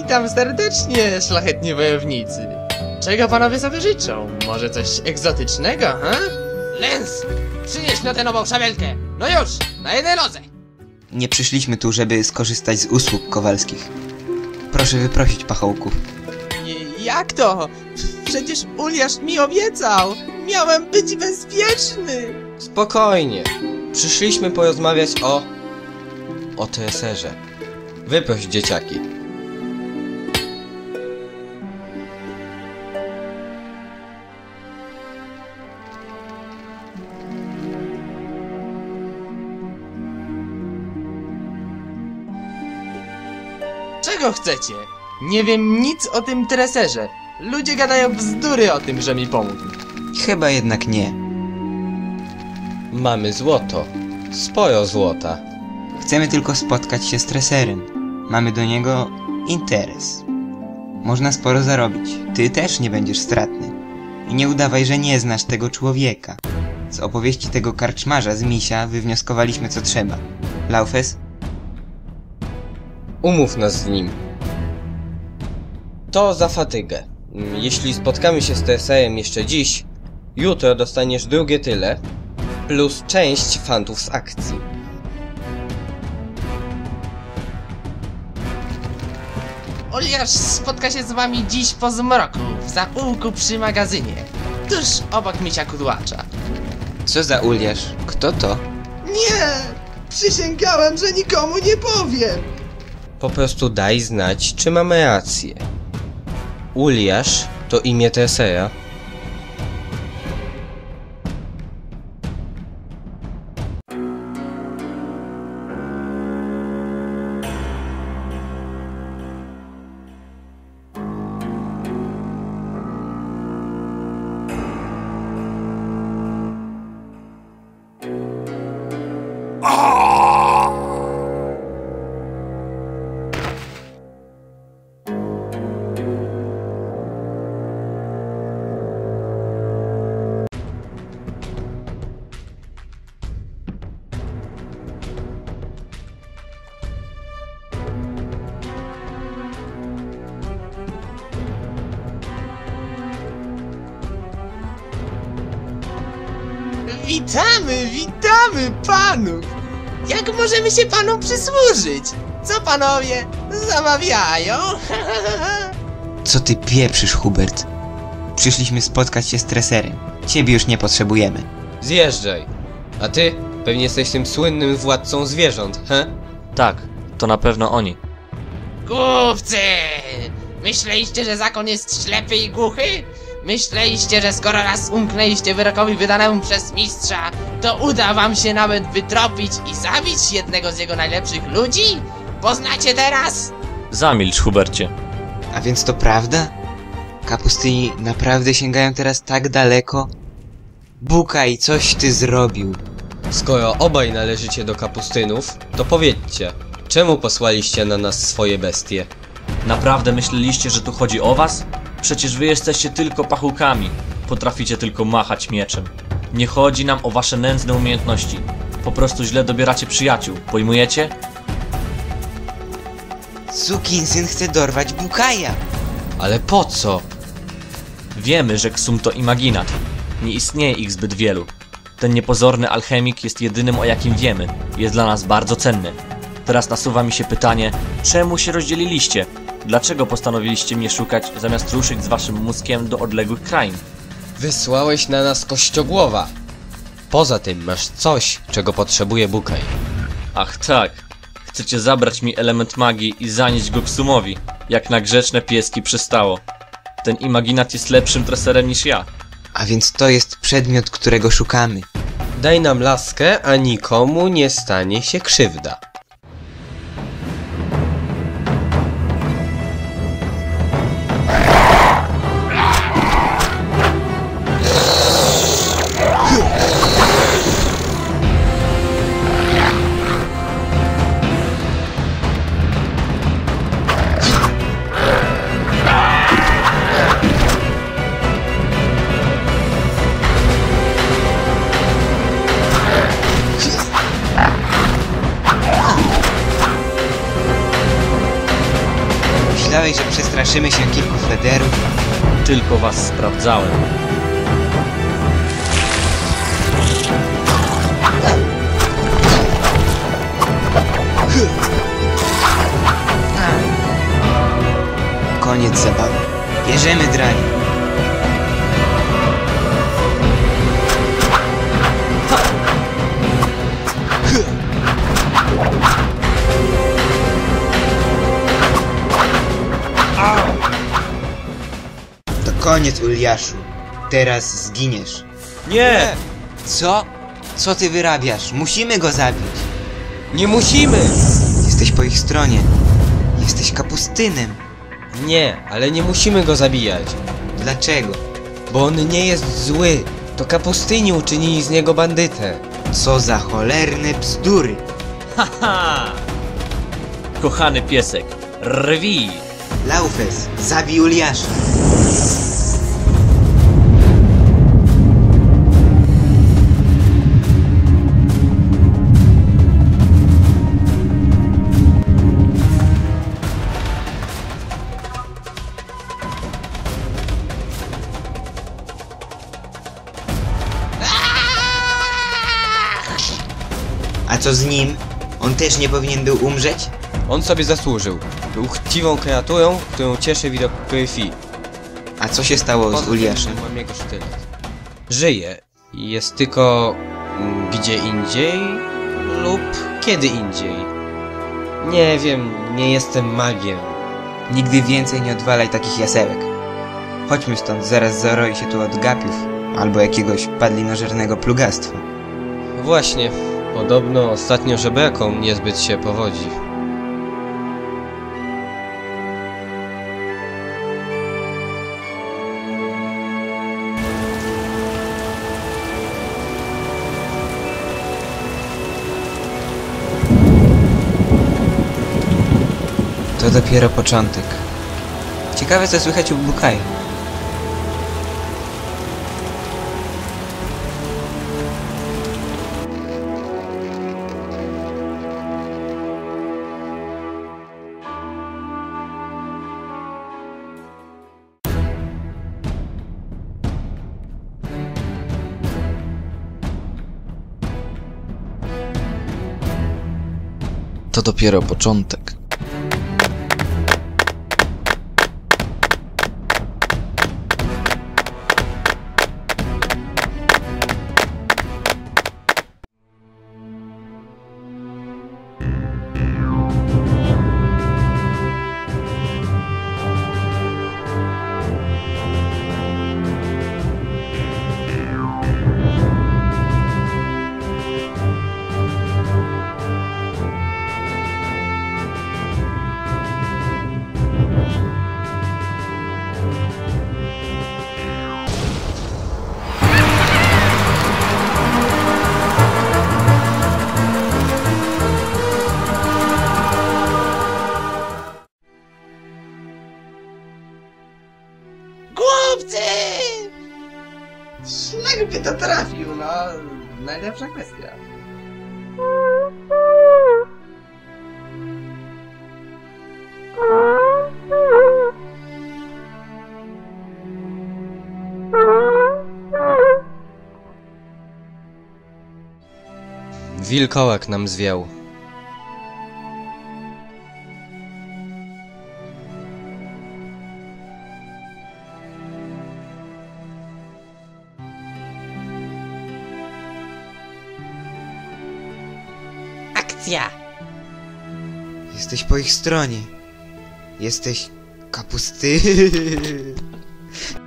Witam serdecznie, szlachetni wojownicy. Czego panowie sobie życzą? Może coś egzotycznego, ha? Lens! Przynieś mi tę nową szabelkę! No już! Na jednej nodze! Nie przyszliśmy tu, żeby skorzystać z usług kowalskich. Proszę wyprosić pachołków. Jak to? Przecież Uliasz mi obiecał! Miałem być bezpieczny! Spokojnie. Przyszliśmy porozmawiać o treserze. Wyproś dzieciaki. Czego chcecie? Nie wiem nic o tym treserze. Ludzie gadają bzdury o tym, że mi pomógł. Chyba jednak nie. Mamy złoto. Sporo złota. Chcemy tylko spotkać się z treserem. Mamy do niego interes. Można sporo zarobić. Ty też nie będziesz stratny. I nie udawaj, że nie znasz tego człowieka. Z opowieści tego karczmarza z misia wywnioskowaliśmy co trzeba. Laufes? Umów nas z nim. To za fatygę. Jeśli spotkamy się z treserem jeszcze dziś, jutro dostaniesz drugie tyle, plus część fantów z akcji. Uliasz spotka się z wami dziś po zmroku, w zaułku przy magazynie, tuż obok misia kudłacza. Co za Uliasz? Kto to? Nie! Przysięgałem, że nikomu nie powiem! Po prostu daj znać, czy mamy rację. Uliasz to imię tresera. Witamy panów! Jak możemy się panom przysłużyć? Co panowie zamawiają? Co ty pieprzysz, Hubert? Przyszliśmy spotkać się z treserem. Ciebie już nie potrzebujemy. Zjeżdżaj. A ty pewnie jesteś tym słynnym władcą zwierząt, he? Tak, to na pewno oni. Głupcy! Myśleliście, że zakon jest ślepy i głuchy? Myśleliście, że skoro raz umknęliście wyrokowi wydanemu przez mistrza, to uda wam się nawet wytropić i zabić jednego z jego najlepszych ludzi? Poznacie teraz? Zamilcz, Hubercie. A więc to prawda? Kapustyni naprawdę sięgają teraz tak daleko? Bukaj, coś ty zrobił. Skoro obaj należycie do kapustynów, to powiedzcie, czemu posłaliście na nas swoje bestie? Naprawdę myśleliście, że tu chodzi o was? Przecież wy jesteście tylko pachołkami. Potraficie tylko machać mieczem. Nie chodzi nam o wasze nędzne umiejętności. Po prostu źle dobieracie przyjaciół, pojmujecie? Sukinsyn chce dorwać Bukaja. Ale po co? Wiemy, że Ksum to imaginat. Nie istnieje ich zbyt wielu. Ten niepozorny alchemik jest jedynym, o jakim wiemy. Jest dla nas bardzo cenny. Teraz nasuwa mi się pytanie, czemu się rozdzieliliście? Dlaczego postanowiliście mnie szukać, zamiast ruszyć z waszym mózgiem do odległych krain? Wysłałeś na nas kościogłowa. Poza tym masz coś, czego potrzebuje Bukaj. Ach tak, chcecie zabrać mi element magii i zanieść go Ksumowi, jak na grzeczne pieski przystało. Ten imaginat jest lepszym treserem niż ja. A więc to jest przedmiot, którego szukamy. Daj nam laskę, a nikomu nie stanie się krzywda. Nastraszymy się kilku flederów. Tylko was sprawdzałem. Koniec zabawy. Bierzemy dranie. To koniec, Uliaszu. Teraz zginiesz. Nie! Co? Co ty wyrabiasz? Musimy go zabić. Nie musimy! Jesteś po ich stronie. Jesteś kapustynem. Nie, ale nie musimy go zabijać. Dlaczego? Bo on nie jest zły. To kapustyni uczynili z niego bandytę. Co za cholerne bzdury. Haha! Kochany piesek, rwij! Laufes, zabij Uliasza. A co z nim? On też nie powinien był umrzeć? On sobie zasłużył. Był chciwą kreaturą, którą cieszy widok krwi. A co się stało z Uliaszem? Mam jego sztylet. Żyje. Jest tylko... gdzie indziej? Lub kiedy indziej? Nie wiem, nie jestem magiem. Nigdy więcej nie odwalaj takich jasełek. Chodźmy stąd, zaraz zaroi się tu od gapiów. Albo jakiegoś padlinożernego plugastwa. Właśnie. Podobno ostatnio żebrakom niezbyt się powodzi. To dopiero początek. Ciekawe, co słychać u Bukaju. To dopiero początek. Głupcy! Szlak by to trafił, no. Najlepsza kwestia. Wilkołak nam zwiał. Akcja! Jesteś po ich stronie. Jesteś kapusty.